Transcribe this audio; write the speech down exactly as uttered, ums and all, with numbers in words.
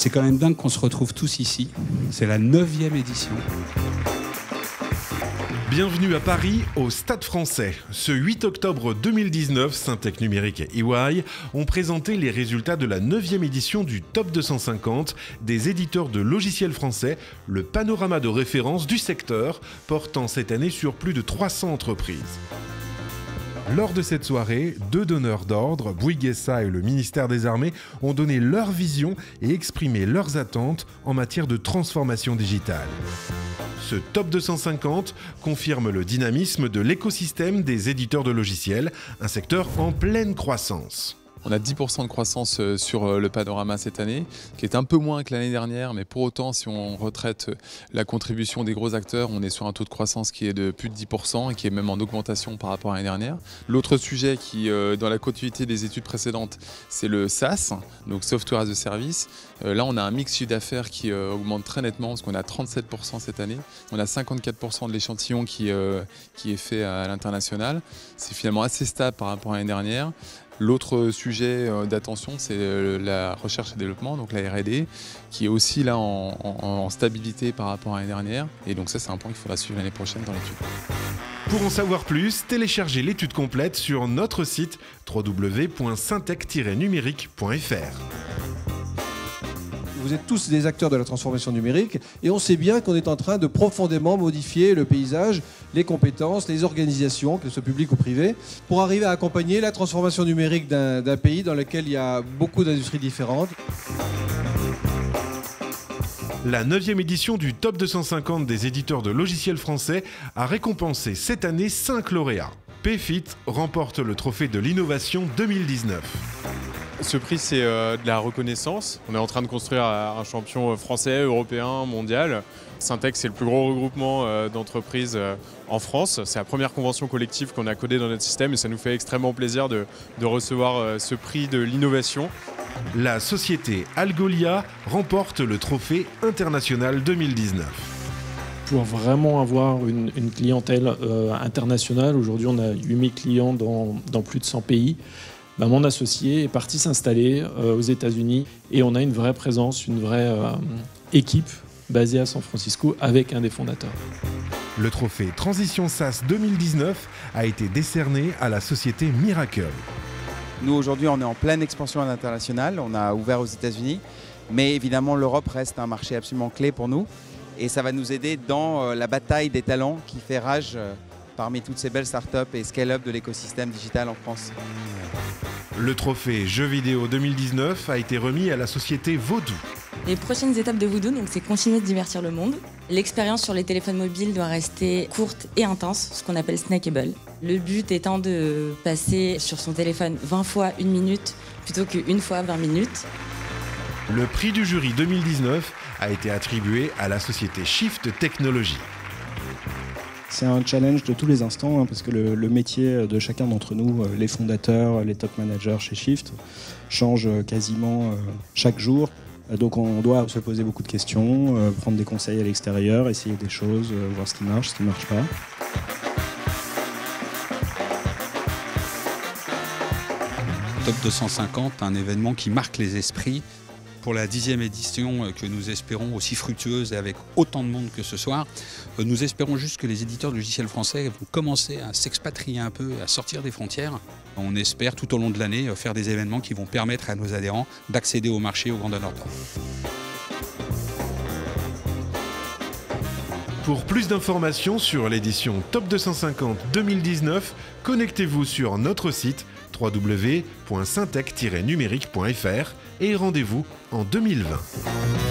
C'est quand même dingue qu'on se retrouve tous ici. C'est la neuvième édition. Bienvenue à Paris, au Stade Français. Ce huit octobre deux mille dix-neuf, Syntec Numérique et E Y ont présenté les résultats de la neuvième édition du Top deux cent cinquante des éditeurs de logiciels français, le panorama de référence du secteur, portant cette année sur plus de trois cents entreprises. Lors de cette soirée, deux donneurs d'ordre, Bouygues S A et le ministère des Armées, ont donné leur vision et exprimé leurs attentes en matière de transformation digitale. Ce Top deux cent cinquante confirme le dynamisme de l'écosystème des éditeurs de logiciels, un secteur en pleine croissance. On a dix pour cent de croissance sur le panorama cette année, qui est un peu moins que l'année dernière, mais pour autant, si on retraite la contribution des gros acteurs, on est sur un taux de croissance qui est de plus de dix pour cent et qui est même en augmentation par rapport à l'année dernière. L'autre sujet qui, dans la continuité des études précédentes, c'est le SaaS, donc Software as a Service. Là, on a un mix chiffre d'affaires qui augmente très nettement, parce qu'on a trente-sept pour cent cette année. On a cinquante-quatre pour cent de l'échantillon qui, qui est fait à l'international. C'est finalement assez stable par rapport à l'année dernière. L'autre sujet d'attention, c'est la recherche et développement, donc la R et D, qui est aussi là en, en, en stabilité par rapport à l'année dernière. Et donc ça, c'est un point qu'il faudra suivre l'année prochaine dans l'étude. Pour en savoir plus, téléchargez l'étude complète sur notre site w w w point syntec tiret numérique point f r. Vous êtes tous des acteurs de la transformation numérique et on sait bien qu'on est en train de profondément modifier le paysage, les compétences, les organisations, que ce soit public ou privé, pour arriver à accompagner la transformation numérique d'un d'un pays dans lequel il y a beaucoup d'industries différentes. La neuvième édition du Top deux cent cinquante des éditeurs de logiciels français a récompensé cette année cinq lauréats. Payfit remporte le trophée de l'innovation deux mille dix-neuf. Ce prix, c'est euh, de la reconnaissance. On est en train de construire un champion français, européen, mondial. Syntec, c'est le plus gros regroupement euh, d'entreprises euh, en France. C'est la première convention collective qu'on a codée dans notre système et ça nous fait extrêmement plaisir de, de recevoir euh, ce prix de l'innovation. La société Algolia remporte le trophée international deux mille dix-neuf. Pour vraiment avoir une, une clientèle euh, internationale, aujourd'hui on a huit mille clients dans, dans plus de cent pays. Ben, mon associé est parti s'installer euh, aux États-Unis et on a une vraie présence, une vraie euh, équipe basée à San Francisco avec un des fondateurs. Le trophée Transition SaaS deux mille dix-neuf a été décerné à la société Miracle. Nous aujourd'hui on est en pleine expansion à l'international, on a ouvert aux États-Unis, mais évidemment l'Europe reste un marché absolument clé pour nous et ça va nous aider dans euh, la bataille des talents qui fait rage euh, parmi toutes ces belles startups et scale-up de l'écosystème digital en France. Le trophée Jeux vidéo deux mille dix-neuf a été remis à la société Voodoo. Les prochaines étapes de Voodoo, donc, c'est continuer de divertir le monde. L'expérience sur les téléphones mobiles doit rester courte et intense, ce qu'on appelle snackable. Le but étant de passer sur son téléphone vingt fois une minute plutôt qu'une fois vingt minutes. Le prix du jury deux mille dix-neuf a été attribué à la société Shift Technology. C'est un challenge de tous les instants, hein, parce que le, le métier de chacun d'entre nous, les fondateurs, les top managers chez Shift, change quasiment chaque jour. Donc on doit se poser beaucoup de questions, euh, prendre des conseils à l'extérieur, essayer des choses, euh, voir ce qui marche, ce qui ne marche pas. Top deux cent cinquante, un événement qui marque les esprits. Pour la dixième édition que nous espérons aussi fructueuse et avec autant de monde que ce soir, nous espérons juste que les éditeurs de logiciels français vont commencer à s'expatrier un peu, à sortir des frontières. On espère tout au long de l'année faire des événements qui vont permettre à nos adhérents d'accéder au marché au grand donneur d'ordre. Pour plus d'informations sur l'édition Top deux cent cinquante deux mille dix-neuf, connectez-vous sur notre site w w w point syntec tiret numérique point f r et rendez-vous en deux mille vingt.